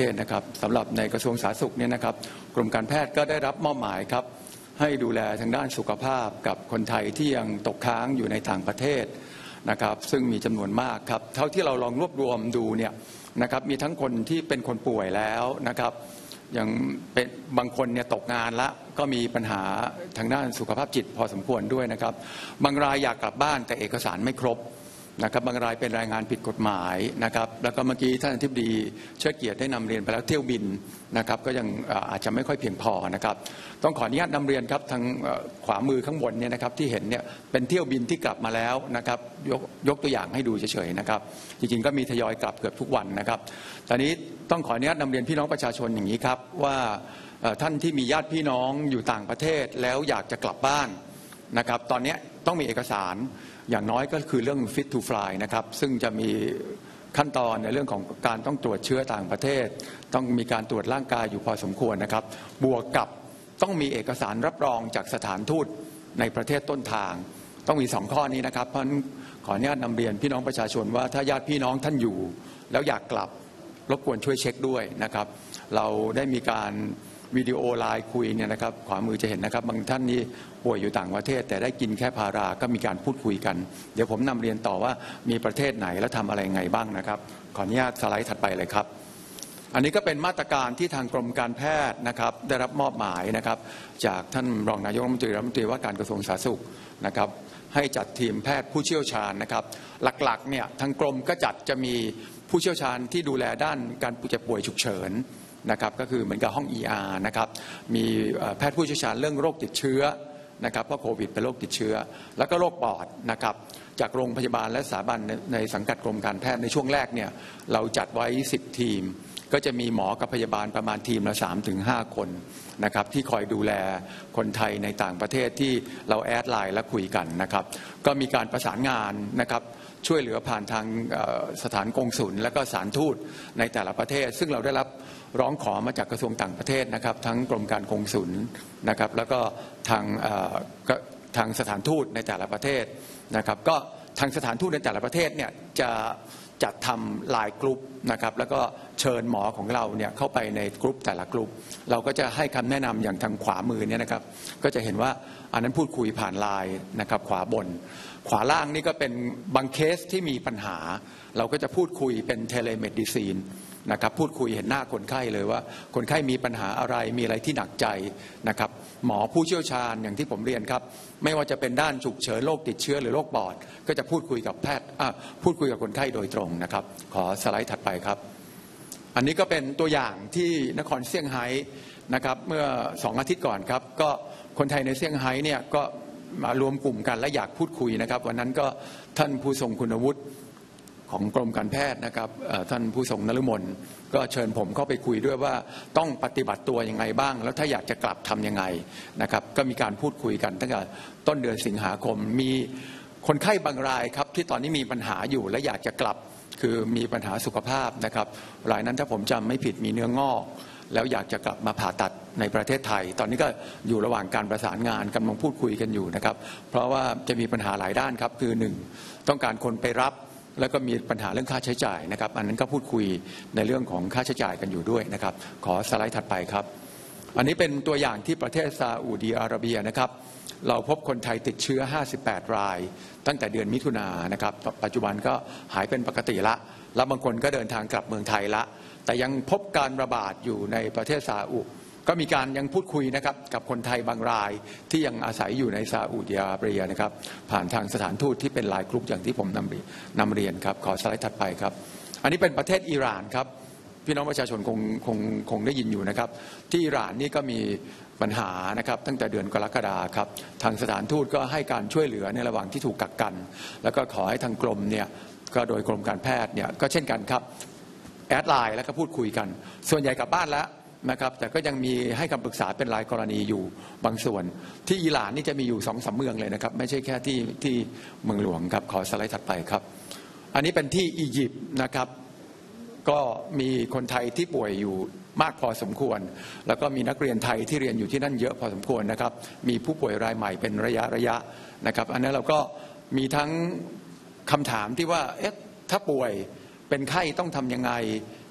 เทศนะครับสำหรับในกระทรวงสาธารณสุขเนี่ยนะครับกรมการแพทย์ก็ได้รับมอบหมายครับให้ดูแลทางด้านสุขภาพกับคนไทยที่ยังตกค้างอยู่ในต่างประเทศนะครับซึ่งมีจำนวนมากครับเท่าที่เราลองรวบรวมดูเนี่ยนะครับมีทั้งคนที่เป็นคนป่วยแล้วนะครับยังเป็นบางคนเนี่ยตกงานละก็มีปัญหาทางด้านสุขภาพจิตพอสมควรด้วยนะครับบางรายอยากกลับบ้านแต่เอกสารไม่ครบนะครับบางรายเป็นรายงานผิดกฎหมายนะครับแล้วก็เมื่อกี้ท่านอธิบดีเชิดเกียรติได้นำเรียนไปแล้วเที่ยวบินนะครับก็ยังอาจจะไม่ค่อยเพียงพอนะครับต้องขออนุญาตนำเรียนครับทางขวามือข้างบนเนี่ยนะครับที่เห็นเนี่ยเป็นเที่ยวบินที่กลับมาแล้วนะครับยกตัวอย่างให้ดูเฉยๆนะครับจริงๆก็มีทยอยกลับเกือบทุกวันนะครับตอนนี้ต้องขออนุญาตนำเรียนพี่น้องประชาชนอย่างนี้ครับว่าท่านที่มีญาติพี่น้องอยู่ต่างประเทศแล้วอยากจะกลับบ้านนะครับตอนนี้ต้องมีเอกสารอย่างน้อยก็คือเรื่อง fit to fly นะครับซึ่งจะมีขั้นตอนในเรื่องของการต้องตรวจเชื้อต่างประเทศต้องมีการตรวจร่างกายอยู่พอสมควรนะครับบวกกับต้องมีเอกสารรับรองจากสถานทูตในประเทศต้นทางต้องมี2ข้อนี้นะครับเพราะฉะนั้นขออนุญาตนำเรียนพี่น้องประชาชนว่าถ้าญาติพี่น้องท่านอยู่แล้วอยากกลับรบกวนช่วยเช็คด้วยนะครับเราได้มีการวิดีโอไลน์คุยเนี่ยนะครับขวามือจะเห็นนะครับบางท่านนี่ป่วยอยู่ต่างประเทศแต่ได้กินแค่พาราก็มีการพูดคุยกันเดี๋ยวผมนำเรียนต่อว่ามีประเทศไหนและทำอะไรไงบ้างนะครับขออนุญาตสไลด์ถัดไปเลยครับอันนี้ก็เป็นมาตรการที่ทางกรมการแพทย์นะครับได้รับมอบหมายนะครับจากท่านรองนายกรัฐมนตรีว่าการกระทรวงสาธารณสุขนะครับให้จัดทีมแพทย์ผู้เชี่ยวชาญนะครับหลักๆเนี่ยทางกรมก็จะมีผู้เชี่ยวชาญที่ดูแลด้านการเจ็บป่วยฉุกเฉินนะครับก็คือเหมือนกับห้อง ER นะครับมีแพทย์ผู้เชี่ยวชาญเรื่องโรคติดเชื้อนะครับเพราะโควิดเป็นโรคติดเชื้อแล้วก็โรคปอดนะครับจากโรงพยาบาลและสถาบันในสังกัดกรมการแพทย์ในช่วงแรกเนี่ยเราจัดไว้10ทีมก็จะมีหมอกับพยาบาลประมาณทีมละ 3-5 คนนะครับที่คอยดูแลคนไทยในต่างประเทศที่เราแอดไลน์และคุยกันนะครับก็มีการประสานงานนะครับช่วยเหลือผ่านทางสถานกงสุลและก็สถานทูตในแต่ละประเทศซึ่งเราได้รับร้องขอมาจากกระทรวงต่างประเทศนะครับทั้งกรมการกงสุลนะครับแล้วก็ทางสถานทูตในแต่ละประเทศนะครับก็ทางสถานทูตในแต่ละประเทศเนี่ยจะจัดทำไลน์กลุ่มนะครับแล้วก็เชิญหมอของเราเนี่ยเข้าไปในกลุ่มแต่ละกลุ่มเราก็จะให้คำแนะนำอย่างทางขวามือเนี่ยนะครับก็จะเห็นว่าอันนั้นพูดคุยผ่านไลน์นะครับขวาบนขวาล่างนี่ก็เป็นบางเคสที่มีปัญหาเราก็จะพูดคุยเป็นเทเลเมดิซีนนะครับพูดคุยเห็นหน้าคนไข้เลยว่าคนไข้มีปัญหาอะไรมีอะไรที่หนักใจนะครับหมอผู้เชี่ยวชาญอย่างที่ผมเรียนครับไม่ว่าจะเป็นด้านฉุกเฉินโรคติดเชื้อหรือโรคปอดก็จะพูดคุยกับแพทย์พูดคุยกับคนไข้โดยตรงนะครับขอสไลด์ถัดไปครับอันนี้ก็เป็นตัวอย่างที่นครเซี่ยงไฮ้นะครับเมื่อ2 อาทิตย์ก่อนครับก็คนไทยในเซี่ยงไฮ้เนี่ยก็มารวมกลุ่มกันและอยากพูดคุยนะครับวันนั้นก็ท่านผู้ทรงคุณวุฒิของกรมการแพทย์นะครับท่านผู้ทรงนฤมลก็เชิญผมเข้าไปคุยด้วยว่าต้องปฏิบัติตัวยังไงบ้างแล้วถ้าอยากจะกลับทำยังไงนะครับก็มีการพูดคุยกันตั้งแต่ต้นเดือนสิงหาคมมีคนไข้บางรายครับที่ตอนนี้มีปัญหาอยู่และอยากจะกลับคือมีปัญหาสุขภาพนะครับรายนั้นถ้าผมจำไม่ผิดมีเนื้องอกแล้วอยากจะกลับมาผ่าตัดในประเทศไทยตอนนี้ก็อยู่ระหว่างการประสานงานกำลังพูดคุยกันอยู่นะครับเพราะว่าจะมีปัญหาหลายด้านครับคือ1ต้องการคนไปรับแล้วก็มีปัญหาเรื่องค่าใช้จ่ายนะครับอันนั้นก็พูดคุยในเรื่องของค่าใช้จ่ายกันอยู่ด้วยนะครับขอสไลด์ถัดไปครับอันนี้เป็นตัวอย่างที่ประเทศซาอุดิอาระเบียนะครับเราพบคนไทยติดเชื้อ58 รายตั้งแต่เดือนมิถุนายนนะครับปัจจุบันก็หายเป็นปกติละแล้วบางคนก็เดินทางกลับเมืองไทยละแต่ยังพบการระบาดอยู่ในประเทศซาอุก็มีการยังพูดคุยนะครับกับคนไทยบางรายที่ยังอาศัยอยู่ในซาอุดิอาระเบียนะครับผ่านทางสถานทูตที่เป็นไลน์กลุ่มอย่างที่ผมนำเรียนครับขอสไลด์ถัดไปครับอันนี้เป็นประเทศอิหร่านครับพี่น้องประชาชนคงได้ยินอยู่นะครับที่อิหร่านนี่ก็มีปัญหานะครับตั้งแต่เดือนกรกฎาคมครับทางสถานทูตก็ให้การช่วยเหลือในระหว่างที่ถูกกักกันแล้วก็ขอให้ทางกรมเนี่ยก็โดยกรมการแพทย์เนี่ยก็เช่นกันครับแอดไลน์แล้วก็พูดคุยกันส่วนใหญ่กลับบ้านแล้วนะครับแต่ก็ยังมีให้คำปรึกษาเป็นรายกรณีอยู่บางส่วนที่อิหร่านนี่จะมีอยู่2-3 เมืองเลยนะครับไม่ใช่แค่ที่เมืองหลวงครับขอสไลด์ถัดไปครับอันนี้เป็นที่อียิปต์นะครับก็มีคนไทยที่ป่วยอยู่มากพอสมควรแล้วก็มีนักเรียนไทยที่เรียนอยู่ที่นั่นเยอะพอสมควรนะครับมีผู้ป่วยรายใหม่เป็นระยะนะครับอันนั้นเราก็มีทั้งคำถามที่ว่าถ้าป่วยเป็นไข้ต้องทำยังไง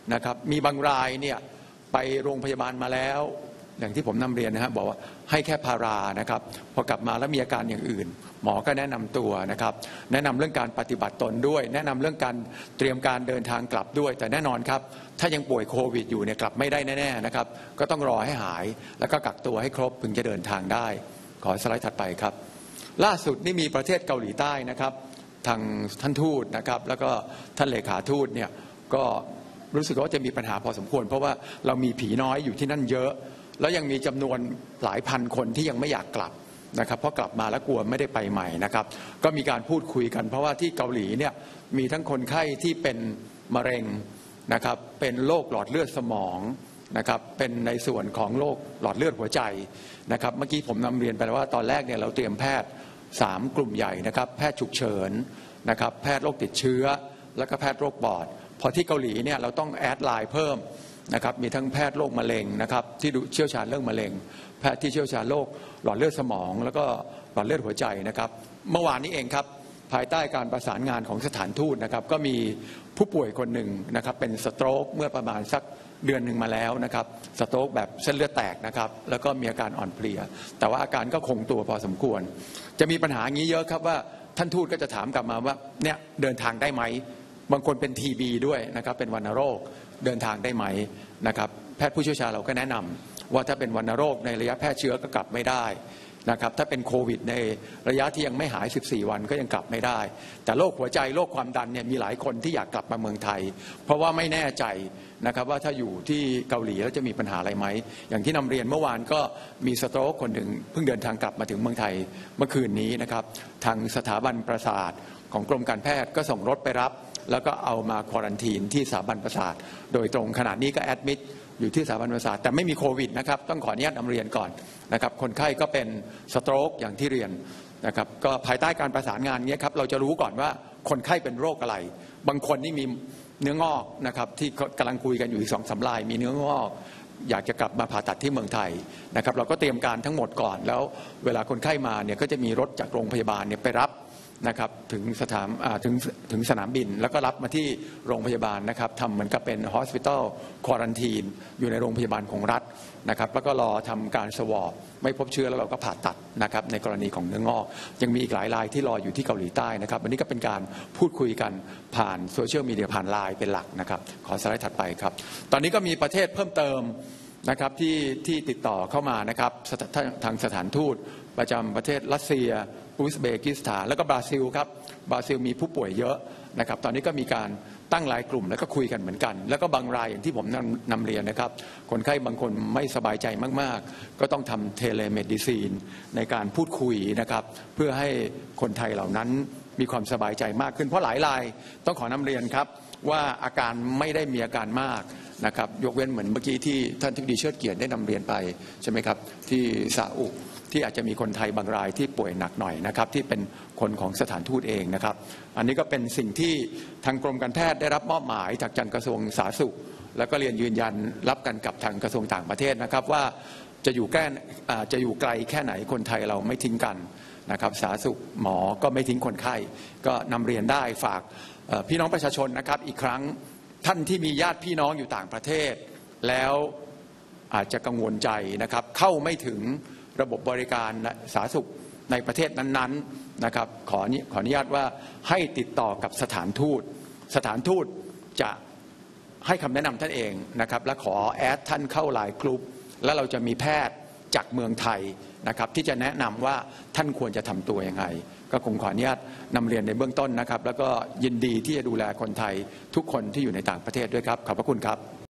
นะครับมีบางรายเนี่ยไปโรงพยาบาลมาแล้วอย่างที่ผมนำเรียนนะครับบอกว่าให้แค่พารานะครับพอกลับมาแล้วมีอาการอย่างอื่นหมอก็แนะนำตัวนะครับแนะนำเรื่องการปฏิบัติตนด้วยแนะนำเรื่องการเตรียมการเดินทางกลับด้วยแต่แน่นอนครับถ้ายังป่วยโควิดอยู่เนี่ยกลับไม่ได้แน่ๆนะครับก็ต้องรอให้หายแล้วก็กักตัวให้ครบถึงจะเดินทางได้ขอสไลด์ถัดไปครับล่าสุดนี่มีประเทศเกาหลีใต้นะครับทางท่านทูตนะครับแล้วก็ท่านเลขาทูตเนี่ยก็รู้สึกว่าจะมีปัญหาพอสมควรเพราะว่าเรามีผีน้อยอยู่ที่นั่นเยอะแล้วยังมีจำนวนหลายพันคนที่ยังไม่อยากกลับนะครับเพราะกลับมาแล้วกลัวไม่ได้ไปใหม่นะครับก็มีการพูดคุยกันเพราะว่าที่เกาหลีเนี่ยมีทั้งคนไข้ที่เป็นมะเร็งนะครับเป็นโรคหลอดเลือดสมองนะครับเป็นในส่วนของโรคหลอดเลือดหัวใจนะครับเมื่อกี้ผมนำเรียนไปแล้วว่าตอนแรกเนี่ยเราเตรียมแพทย์3 กลุ่มใหญ่นะครับแพทย์ฉุกเฉินนะครับแพทย์โรคติดเชื้อแล้วก็แพทย์โรคปอดพอที่เกาหลีเนี่ยเราต้องแอดไลน์เพิ่มนะครับมีทั้งแพทย์โรคมะเร็งนะครับที่เชี่ยวชาญเรื่องมะเร็งแพทย์ที่เชี่ยวชาญโรคหลอดเลือดสมองแล้วก็หลอดเลือดหัวใจนะครับเมื่อวานนี้เองครับภายใต้การประสานงานของสถานทูตนะครับก็มีผู้ป่วยคนหนึ่งนะครับเป็นสโตรกเมื่อประมาณสักเดือนหนึ่งมาแล้วนะครับสโตรกแบบเส้นเลือดแตกนะครับแล้วก็มีอาการอ่อนเพลียแต่ว่าอาการก็คงตัวพอสมควรจะมีปัญหาอย่างนี้เยอะครับว่าท่านทูตก็จะถามกลับมาว่าเนี่ยเดินทางได้ไหมบางคนเป็นทีบีด้วยนะครับเป็นวัณโรคเดินทางได้ไหมนะครับแพทย์ผู้เชี่ยวชาญเราก็แนะนำว่าถ้าเป็นวัณโรคในระยะแพร่เชื้อก็กลับไม่ได้นะครับถ้าเป็นโควิดในระยะที่ยังไม่หาย14 วันก็ยังกลับไม่ได้แต่โรคหัวใจโรคความดันเนี่ยมีหลายคนที่อยากกลับมาเมืองไทยเพราะว่าไม่แน่ใจนะครับว่าถ้าอยู่ที่เกาหลีแล้วจะมีปัญหาอะไรไหมอย่างที่นำเรียนเมื่อวานก็มีสโตรกคนหนึ่งเพิ่งเดินทางกลับมาถึงเมืองไทยเมื่อคืนนี้นะครับทางสถาบันประสาทของกรมการแพทย์ก็ส่งรถไปรับแล้วก็เอามาควอรันทีนที่สถาบันประสาทโดยตรงขณะนี้ก็แอดมิดอยู่ที่สถาบันประสาทแต่ไม่มีโควิดนะครับต้องขออนุญาตนำเรียนก่อนนะครับคนไข้ก็เป็นสโตรกอย่างที่เรียนนะครับก็ภายใต้การประสานงานนี้ครับเราจะรู้ก่อนว่าคนไข้เป็นโรคอะไรบางคนนี่มีเนื้องอกนะครับที่กำลังคุยกันอยู่อีก2-3 รายมีเนื้องอกอยากจะกลับมาผ่าตัดที่เมืองไทยนะครับเราก็เตรียมการทั้งหมดก่อนแล้วเวลาคนไข้มาเนี่ยก็จะมีรถจากโรงพยาบาลเนี่ยไปรับนะครับถึงสนามบินแล้วก็รับมาที่โรงพยาบาลนะครับทำเหมือนกับเป็น hospital quarantine อยู่ในโรงพยาบาลของรัฐนะครับแล้วก็รอทำการสวอปไม่พบเชื้อแล้วเราก็ผ่าตัดนะครับในกรณีของเนื้องอกยังมีอีกหลายรายที่รออยู่ที่เกาหลีใต้นะครับวันนี้ก็เป็นการพูดคุยกันผ่านโซเชียลมีเดียผ่านไลน์เป็นหลักนะครับขอสไลด์ถัดไปครับตอนนี้ก็มีประเทศเพิ่มเติมนะครับที่ติดต่อเข้ามานะครับทางสถานทูตประจำประเทศรัสเซียอุซเบกิสถานแล้วก็บราซิลครับบราซิลมีผู้ป่วยเยอะนะครับตอนนี้ก็มีการตั้งรายกลุ่มแล้วก็คุยกันเหมือนกันแล้วก็บางรายอย่างที่ผมนำเรียนนะครับคนไข้บางคนไม่สบายใจมากๆก็ต้องทำเทเลเมดิซีนในการพูดคุยนะครับเพื่อให้คนไทยเหล่านั้นมีความสบายใจมากขึ้นเพราะหลายรายต้องขอนำเรียนครับว่าอาการไม่ได้มีอาการมากนะครับยกเว้นเหมือนเมื่อกี้ที่ท่านทิบดีเชิดเกียรติได้นำเรียนไปใช่ไหมครับที่ซาอุที่อาจจะมีคนไทยบางรายที่ป่วยหนักหน่อยนะครับที่เป็นคนของสถานทูตเองนะครับอันนี้ก็เป็นสิ่งที่ทางกรมการแพทย์ได้รับมอบหมายจากกระทรวงสาธารณสุขแล้วก็เรียนยืนยันรับกันกับทางกระทรวงต่างประเทศนะครับว่าจะอยู่ไกลแค่ไหนคนไทยเราไม่ทิ้งกันนะครับสาธารณสุขหมอก็ไม่ทิ้งคนไข้ก็นำเรียนได้ฝากพี่น้องประชาชนนะครับอีกครั้งท่านที่มีญาติพี่น้องอยู่ต่างประเทศแล้วอาจจะกังวลใจนะครับเข้าไม่ถึงระบบบริการสาธารณสุขในประเทศนั้นๆนะครับขออนุญาตว่าให้ติดต่อกับสถานทูตจะให้คำแนะนำท่านเองนะครับและขอแอดท่านเข้าไลน์กลุ่มแล้วเราจะมีแพทย์จากเมืองไทยนะครับที่จะแนะนำว่าท่านควรจะทำตัวยังไงก็คงขออนุญาตนำเรียนในเบื้องต้นนะครับแล้วก็ยินดีที่จะดูแลคนไทยทุกคนที่อยู่ในต่างประเทศด้วยครับขอบพระคุณครับ